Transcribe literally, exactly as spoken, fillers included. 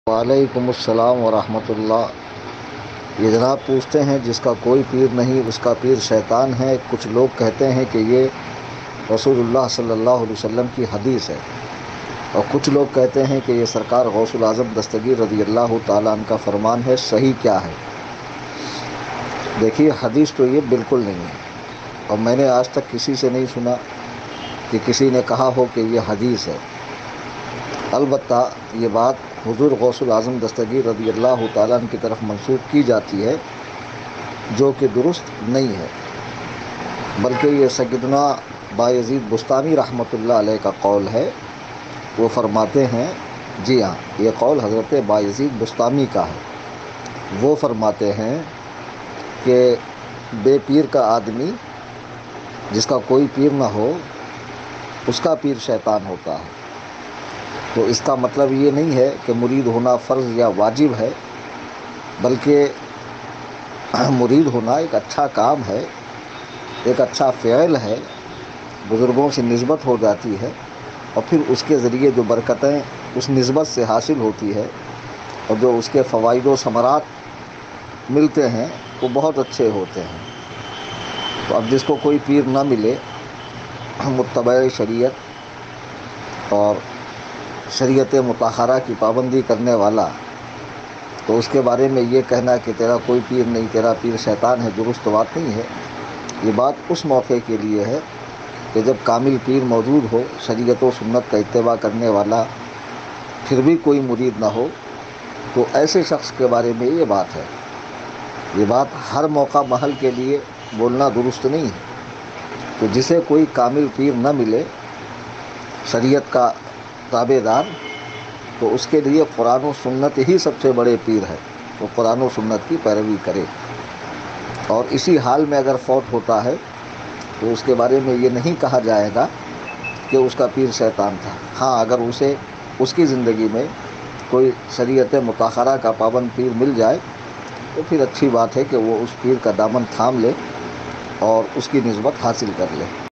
وعلیکم السلام ورحمۃ اللہ۔ یہ جناب پوچھتے ہیں جس کا کوئی پیر نہیں اس کا پیر شیطان ہے۔ کچھ لوگ کہتے ہیں کہ یہ رسول اللہ صلی اللہ علیہ وسلم کی حدیث ہے، اور کچھ لوگ کہتے ہیں کہ یہ سرکار غوث الاعظم دستگیر رضی اللہ تعالیٰ عنہ کا فرمان ہے۔ صحیح کیا ہے؟ دیکھیے، حدیث تو یہ بالکل نہیں ہے، اور میں نے آج تک کسی سے نہیں سنا کہ کسی نے کہا ہو کہ یہ حدیث ہے۔ البتہ یہ بات حضور غوث الاعظم دستگیر رضی اللہ تعالیٰ عنہ کی طرف منسوب کی جاتی ہے، جو کہ درست نہیں ہے، بلکہ یہ سیدنا بایزید بستامی رحمۃ اللہ علیہ کا قول ہے۔ وہ فرماتے ہیں، جی ہاں، یہ قول حضرت بایزید بستامی کا ہے۔ وہ فرماتے ہیں کہ بے پیر کا آدمی، جس کا کوئی پیر نہ ہو، اس کا پیر شیطان ہوتا ہے۔ تو اس کا مطلب یہ نہیں ہے کہ مرید ہونا فرض یا واجب ہے، بلکہ مرید ہونا ایک اچھا کام ہے، ایک اچھا فعل ہے، بزرگوں سے نسبت ہو جاتی ہے، اور پھر اس کے ذریعے جو برکتیں اس نسبت سے حاصل ہوتی ہے اور جو اس کے فوائد و ثمرات ملتے ہیں وہ بہت اچھے ہوتے ہیں۔ تو اب جس کو کوئی پیر نہ ملے، متبع شریعت اور شریعت مطہرہ کی پابندی کرنے والا، تو اس کے بارے میں یہ کہنا کہ تیرا کوئی پیر نہیں، تیرا پیر شیطان ہے، درست بات نہیں ہے۔ یہ بات اس موقع کے لیے ہے کہ جب کامل پیر موجود ہو، شریعت و سنت کا اتباع کرنے والا، پھر بھی کوئی مرید نہ ہو، تو ایسے شخص کے بارے میں یہ بات ہے۔ یہ بات ہر موقع محل کے لیے بولنا درست نہیں ہے۔ تو جسے کوئی کامل پیر نہ ملے، شریعت کا تابع دار، تو اس کے لیے قرآن و سنت ہی سب سے بڑے پیر ہے۔ وہ قرآن و سنت کی پیروی کرے، اور اسی حال میں اگر فوت ہوتا ہے تو اس کے بارے میں یہ نہیں کہا جائے گا کہ اس کا پیر شیطان تھا۔ ہاں، اگر اسے اس کی زندگی میں کوئی شریعت مطہرہ کا پابند پیر مل جائے تو پھر اچھی بات ہے کہ وہ اس پیر کا دامن تھام لے اور اس کی نسبت حاصل کر لے۔